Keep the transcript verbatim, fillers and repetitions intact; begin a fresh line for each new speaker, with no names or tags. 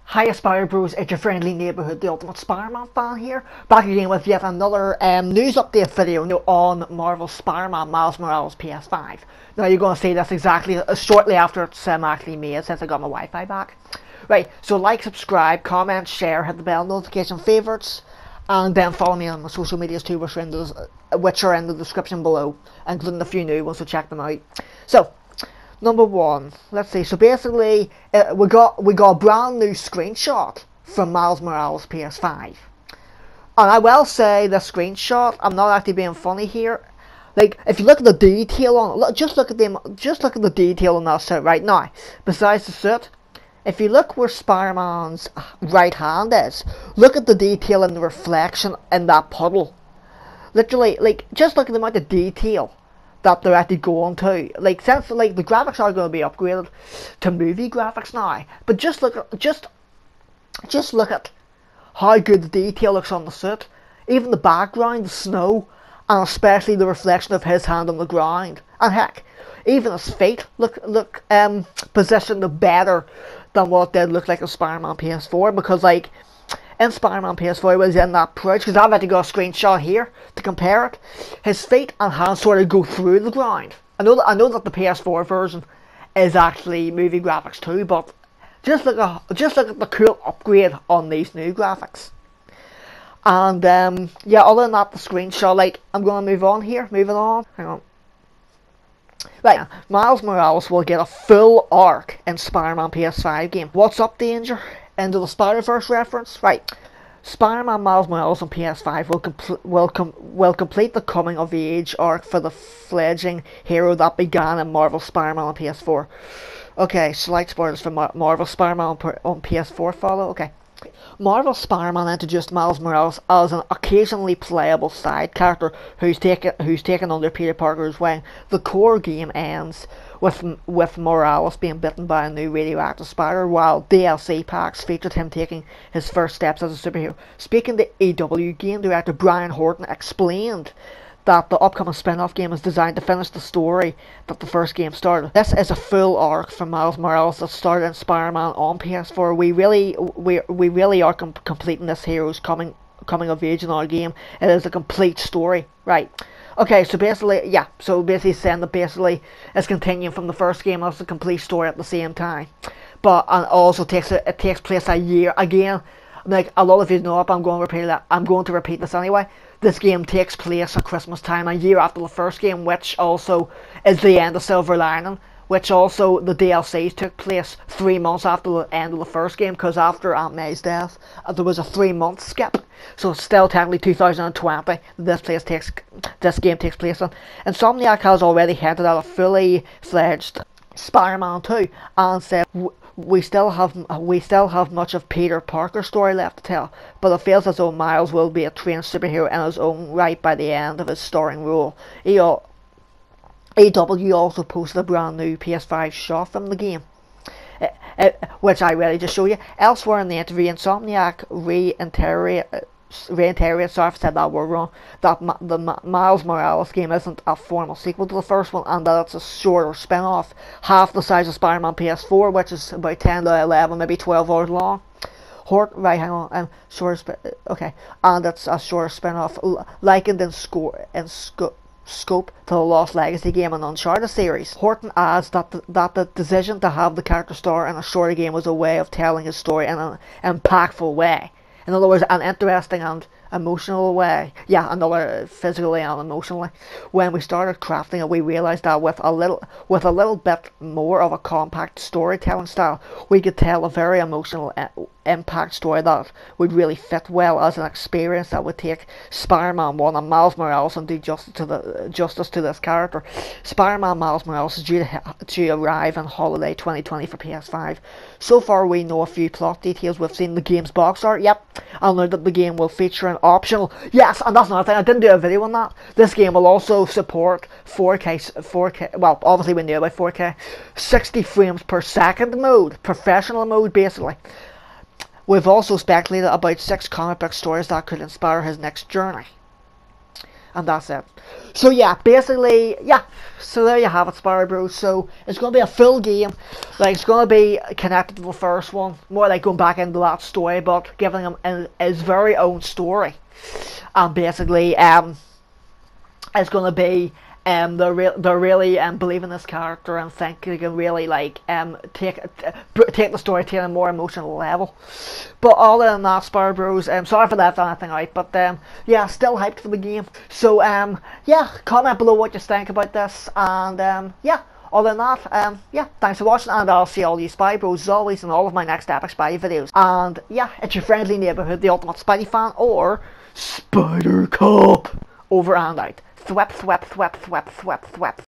Hi Aspire Bros, it's your friendly neighbourhood, the ultimate Spider-Man fan here, back again with yet another um, news update video on Marvel Spider-Man Miles Morales P S five. Now you're going to see this exactly uh, shortly after it's um, actually made, since I got my Wi-Fi back. Right, so like, subscribe, comment, share, hit the bell notification, favourites, and then follow me on my social medias too, which are in the, which are in the description below, including a few new ones, so check them out. So, number one, let's see. So basically, uh, we got we got a brand new screenshot from Miles Morales P S five, and I will say the screenshot. I'm not actually being funny here. Like, if you look at the detail on it, look, just look at them. Just look at the detail on that suit right now. Besides the suit, if you look where Spider-Man's right hand is, look at the detail in the reflection in that puddle. Literally, like, just look at the amount of detail that they're actually going to. Like, since like the graphics are going to be upgraded to movie graphics now, but just look at just just look at how good the detail looks on the suit, even the background, the snow, and especially the reflection of his hand on the ground. And heck, even his feet look look um positioned better than what they look like in Spider-Man P S four, because like in Spider-Man P S four was in that approach, because I've had to go a screenshot here to compare it. His feet and hands sort of go through the ground. I know that I know that the P S four version is actually movie graphics too, but just look at just look at the cool upgrade on these new graphics. And um, yeah, other than that, the screenshot. Like, I'm gonna move on here. Moving on. Hang on. Right, Miles Morales will get a full arc in Spider-Man P S five game. What's up, Danger? Into the Spider-Verse reference? Right. Spider-Man Miles Morales on P S five will, compl will, com will complete the coming-of-age arc for the fledgling hero that began in Marvel Spider-Man on P S four. Okay, slight spoilers for Mar Marvel Spider-Man on, on P S four follow. Okay. Marvel Spider-Man introduced Miles Morales as an occasionally playable side character who's taken who's taken under Peter Parker's wing. The core game ends with with Morales being bitten by a new radioactive spider, while D L C packs featured him taking his first steps as a superhero. Speaking to E W game director Brian Horton explained that the upcoming spin-off game is designed to finish the story that the first game started. This is a full arc for Miles Morales that started in Spider-Man on P S four. We really, we we really are com completing this hero's coming coming of age in our game. It is a complete story, right? Okay, so basically, yeah, so basically saying that basically it's continuing from the first game as a complete story at the same time, but and also takes it, it takes place a year again. Like, a lot of you know, if I'm going to repeat that, I'm going to repeat this anyway. This game takes place at Christmas time, a year after the first game, which also is the end of Silver Lining, which also the D L Cs took place three months after the end of the first game, because after Aunt May's death, uh, there was a three month skip. So it's still technically two thousand twenty. This place takes this game takes place in. Insomniac has already hinted at a fully fledged Spider-Man two, and said we still have we still have much of Peter Parker's story left to tell, but it feels as though Miles will be a trained superhero in his own right by the end of his starring role. E W also posted a brand new P S five shot from the game, uh, uh, which I really just show you. Elsewhere in the interview, Insomniac re-interrogate Reiterate, sorry if I said that word wrong, that Ma the Ma Miles Morales game isn't a formal sequel to the first one, and that it's a shorter spin-off, half the size of Spider-Man P S four, which is about ten to eleven, maybe twelve hours long. Hort, right, hang on, um, shorter, okay, and it's a shorter spin-off, likened in score in sco scope to the Lost Legacy game and Uncharted series. Horton adds that the, that the decision to have the character star in a shorter game was a way of telling his story in an impactful way. In other words, an interesting and emotional way. Yeah, another physically and emotionally. When we started crafting it, we realised that with a little with a little bit more of a compact storytelling style, we could tell a very emotional impact story that would really fit well as an experience that would take Spider-Man one and Miles Morales and do justice to the justice to this character. Spider-Man Miles Morales is due to, to arrive in holiday twenty twenty for P S five. So far, we know a few plot details. We've seen the game's box art. Yep, and learned that the game will feature an optional. Yes, and that's another thing. I didn't do a video on that. This game will also support four K, four K. Well, obviously we knew about four K, sixty frames per second mode, professional mode, basically. We've also speculated about six comic book stories that could inspire his next journey. and that's it. So yeah, basically, yeah, so there you have it, Spyro Bros. So it's going to be a full game, like it's going to be connected to the first one, more like going back into that story, but giving him his very own story. And basically, um, it's going to be um, they're, re they're really um, believe in this character and think they can really like um, take take the story to a more emotional level. But other than that, Spyro Bros, um, sorry for left anything out, but um, yeah, still hyped for the game. So um, yeah, comment below what you think about this, and um, yeah. Other than that, um, yeah, thanks for watching, and I'll see all you Spy Bros as always in all of my next Epic Spy videos. And yeah, it's your friendly neighbourhood, the ultimate Spidey fan, or Spider Cop. Over and out. Thwep, thwep, thwep, thwep, thwep, thwep.